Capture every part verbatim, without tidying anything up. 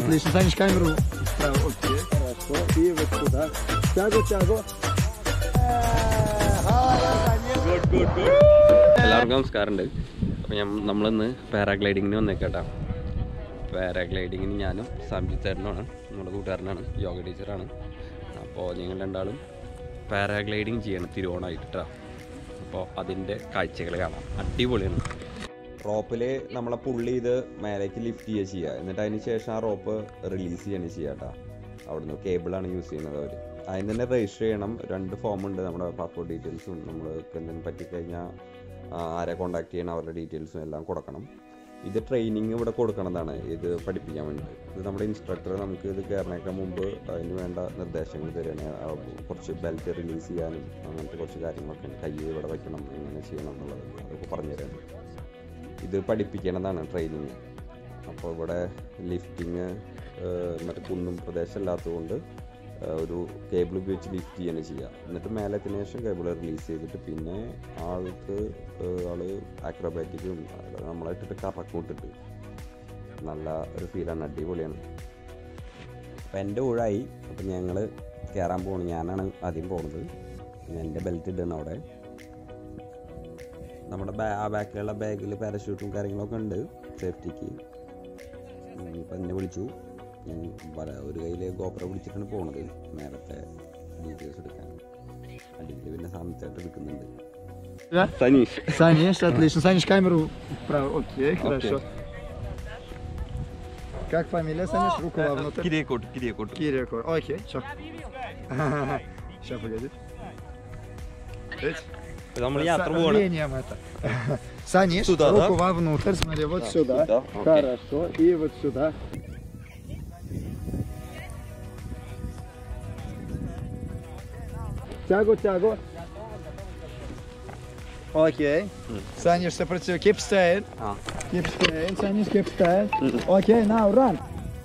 отлично. Санечка, камеру вправо. Окей, хорошо. И вот сюда. Тягу, тягу. Good, good, good. എല്ലാവർക്കും നമസ്കാരമുണ്ട്. അപ്പോൾ ഞാൻ നമ്മളിന്ന് പാരാഗ്ലൈഡിങ്ങിന് വന്നേക്കാട്ടാ. പാരാഗ്ലൈഡിങ്ങിന് ഞാനും സംജിത്ത് ചേട്ടനുമാണ്, നമ്മുടെ കൂട്ടുകാരനാണ്, യോഗ ടീച്ചറാണ്. അപ്പോൾ നിങ്ങൾ രണ്ടാളും പാരാഗ്ലൈഡിങ് ചെയ്യണം തിരുവോണമായിട്ടാ. അപ്പോൾ അതിൻ്റെ കാഴ്ചകൾ കാണാം, അടിപൊളിയാണ്. റോപ്പിൽ നമ്മളെ പുള്ളി ചെയ്ത് മേലേക്ക് ലിഫ്റ്റ് ചെയ്യുക ചെയ്യുക, എന്നിട്ട് അതിന് ശേഷം ആ റോപ്പ് റിലീസ് ചെയ്യാണ് ചെയ്യുക കേട്ടോ. അവിടുന്ന് കേബിളാണ് യൂസ് ചെയ്യുന്നത് അവർ. അതിന് തന്നെ രജിസ്റ്റർ ചെയ്യണം. രണ്ട് ഫോമുണ്ട്, നമ്മുടെ പാസ്പോർട്ട് ഡീറ്റെയിൽസും നമ്മൾക്ക് എന്തെങ്കിലും പറ്റിക്കഴിഞ്ഞാൽ ആരെ കോൺടാക്ട് ചെയ്യണം അവരുടെ ഡീറ്റെയിൽസും എല്ലാം കൊടുക്കണം. ഇത് ട്രെയിനിങ് ഇവിടെ കൊടുക്കണതാണ്, ഇത് പഠിപ്പിക്കാൻ വേണ്ടിയിട്ട്. ഇത് നമ്മുടെ ഇൻസ്ട്രക്ടർ നമുക്ക് ഇത് കയറണേക്കാൾ മുമ്പ് അതിന് വേണ്ട നിർദ്ദേശങ്ങൾ തരികയാണ്. കുറച്ച് ബെൽറ്റ് റിലീസ് ചെയ്യാനും അങ്ങനത്തെ കുറച്ച് കാര്യങ്ങളൊക്കെ, കൈ ഇവിടെ വയ്ക്കണം, എങ്ങനെ ചെയ്യണം എന്നുള്ളത് അതൊക്കെ പറഞ്ഞു തരാണ്. ഇത് പഠിപ്പിക്കണതാണ് ട്രെയിനിങ്. അപ്പോൾ ഇവിടെ ലിഫ്റ്റിങ് മറ്റേ കുന്നും പ്രദേശമല്ലാത്തതുകൊണ്ട് ഒരു കേബിൾ ഉപയോഗിച്ച് ലിഫ്റ്റ് ചെയ്യാണ് ചെയ്യുക. എന്നിട്ട് മേലത്തിന് ശേഷം കേബിൾ റിലീസ് ചെയ്തിട്ട് പിന്നെ ആൾക്ക് ആൾ ആക്രോബാറ്റിക്കും നമ്മളായിട്ടിട്ട് കറക്കൂട്ടിട്ട് നല്ല ഒരു ഫീലാണ്, അടിപൊളിയാണ്. അപ്പം എൻ്റെ ഊഴായി. അപ്പം ഞങ്ങൾ കയറാൻ പോകണം. ഞാനാണ് ആദ്യം പോകുന്നത്. എൻ്റെ ബെൽറ്റ് ഇടണം അവിടെ. നമ്മുടെ ബാ ആ ബാക്കിലുള്ള ബാഗിൽ പാരഷൂട്ടും കാര്യങ്ങളൊക്കെ ഉണ്ട് സേഫ്റ്റിക്ക്. ഇപ്പം എന്നെ വിളിച്ചു. ഞാൻ ഒരു കയ്യിൽ ഗോപ്ര പിടിച്ചിട്ടാണ് പോണത് നേരത്തെ ഡീറ്റെയിൽസ് എടുക്കാൻ. അല്ലെങ്കിൽ പിന്നെ സാമത്തായിട്ട് എടുക്കുന്നുണ്ട്. Саниш. Саниш, отлично. Саниш, камеру вправо. Окей, хорошо. Как фамилия, Саниш? Руку вовнутрь. Кирекот, Кирекот. Кирекот. Окей, чё? Сейчас, погоди. നമ്മൾ യാത്ര പോകണം. это. Саниш, сюда, руку да? вовнутрь, смотри, вот да, сюда. сюда. Хорошо, и вот сюда. Тягу, тягу. Окей. Mm. Саниш, сопротив. Keep staying. Ah. Keep staying. Саниш, keep staying. Mm. Okay, now run.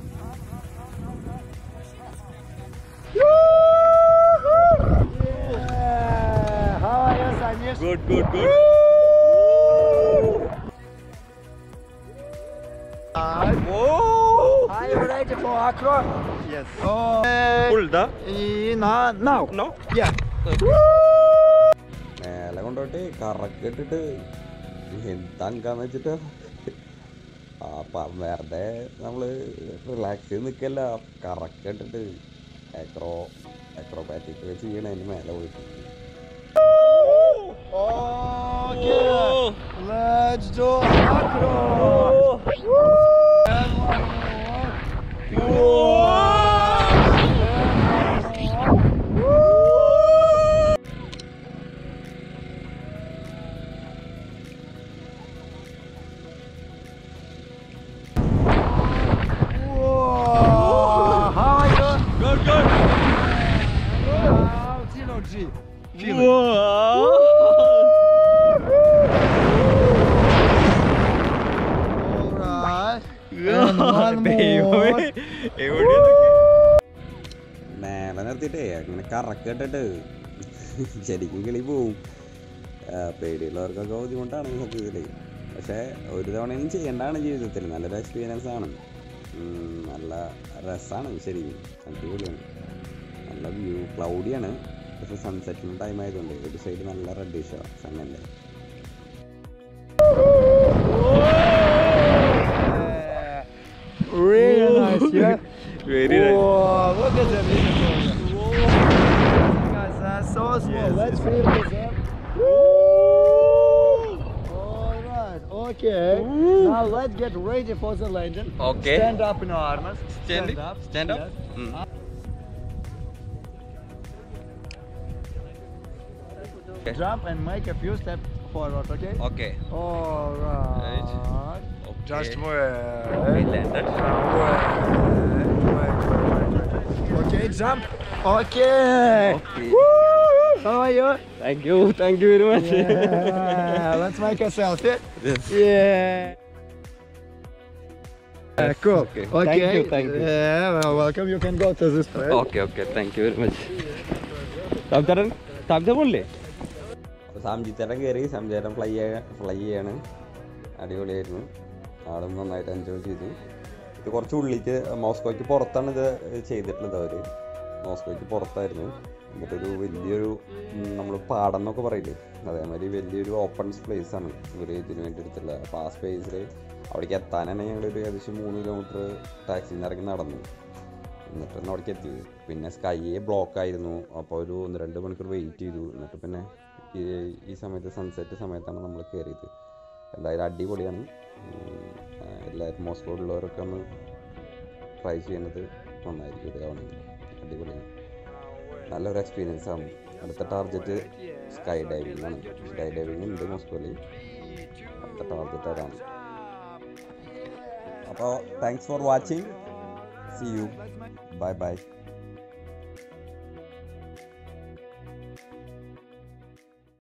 Yeah. How are you, Саниш? Good, good, good. Whoa. Are you ready for acro? Yes. Oh. Full da? Now. Now. No? Yeah. മേലെ കൊണ്ടോട്ട് കറക്കിട്ടിട്ട് എന്താക്കാന്ന് വെച്ചിട്ട് അപ്പം വെറുതെ നമ്മൾ relax ചെയ്ത് നിൽക്കല്ല, കറക്കിട്ടിട്ട് എക്രോ എക്രോബാറ്റിക് ചെയ്യണ അതിന് മേലെ പോയിട്ട്. Okay. Let's do acro. മേലെ നിർത്തിയിട്ടേ അങ്ങനെ കറക്കിട്ടിട്ട് ശരിക്കും കിളി പോവും. പേടിയുള്ളവർക്കൊക്കെ ബുദ്ധിമുട്ടാണ് സത്യത്തിൽ. പക്ഷേ ഒരു തവണയൊന്നും ചെയ്യേണ്ടതാണ് ജീവിതത്തിൽ. നല്ലൊരു എക്സ്പീരിയൻസ് ആണ്, നല്ല രസമാണ്, ശരിക്കും അടിപൊളിയാണ്. നല്ല വ്യൂ, ക്ലൗഡിയാണ്. പക്ഷെ സൺസെറ്റിൻ്റെ ടൈം ആയതുകൊണ്ട് ഒരു സൈഡ് നല്ല റെഡിഷോ സണ്ണല്ലേ. Really nice, yeah? Very Whoa, nice. look at them. Whoa. Guys, that's so small. Yes, Let's yes. feel this up. Alright, okay. Woo. Now let's get ready for the landing. Okay. Stand up in arms. Stand, up. stand up. Yes. Mm. Okay. Jump and make a few steps forward, okay? Okay. Alright. Right. Okay. Just wait. We landed. Wait. Wait, wait, wait. Okay, jump. Okay. Okay. Woo! How are you? Thank you. Thank you very much. Yeah. Let's make a selfie. Yes. Yeah. Uh, cool. Okay. Okay. Thank you, thank you. Yeah, well, welcome. You can go to this place. Okay, okay. Thank you very much. സംചാരൻ സംചാരം പോലേ. സംജിത്തേട്ടൻ കയറി. സംചാരം fly fly ചെയ്യാണ്. അടിപൊളിയായിരുന്നു. ആളും നന്നായിട്ട് enjoy ചെയ്തു. ഇത് കുറച്ച് ഉള്ളിലേക്ക് മോസ്കോയ്ക്ക് പുറത്താണ് ഇത് ചെയ്തിട്ടുള്ളത്. അവർ മോസ്കോയ്ക്ക് പുറത്തായിരുന്നു. എന്നിട്ടൊരു വലിയൊരു നമ്മൾ പാടം എന്നൊക്കെ പറയില്ലേ, അതേമാതിരി വലിയൊരു ഓപ്പൺ സ്പേസ് ആണ് ഇവർ ഇതിന് വേണ്ടി എടുത്തിട്ടുള്ളത്. അപ്പോൾ ആ സ്പേസിൽ അവിടേക്ക് എത്താൻ തന്നെ ഞങ്ങളൊരു ഏകദേശം മൂന്ന് കിലോമീറ്റർ ടാക്സിയിൽ നിന്ന് ഇറങ്ങി നടന്നു. എന്നിട്ടാണ് അവിടേക്ക് എത്തിയത്. പിന്നെ സ്കൈ ബ്ലോക്ക് ആയിരുന്നു. അപ്പോൾ ഒരു ഒന്ന് രണ്ട് മണിക്കൂർ വെയിറ്റ് ചെയ്തു. എന്നിട്ട് പിന്നെ ഈ ഈ സമയത്ത് സൺസെറ്റ് സമയത്താണ് നമ്മൾ കയറിയത്. എന്തായാലും അടിപൊളിയാണ്. എല്ലാവരും മോസ്കോയിലുള്ളവരൊക്കെ ഒന്ന് ട്രൈ ചെയ്യുന്നത് നന്നായിരിക്കും. ഇതാവണമെങ്കിൽ അടിപൊളിയാണ്, നല്ലൊരു എക്സ്പീരിയൻസ് ആണ്. അടുത്ത ടാർഗറ്റ് സ്കൈ ഡൈവിംഗ് ആണ്. സ്കൈ ഡൈവിംഗ് ഉണ്ട് മോസ്കോയിൽ. അടുത്ത ടാർഗറ്റ് അതാണ്. അപ്പോൾ thanks for watching. See you. Bye by.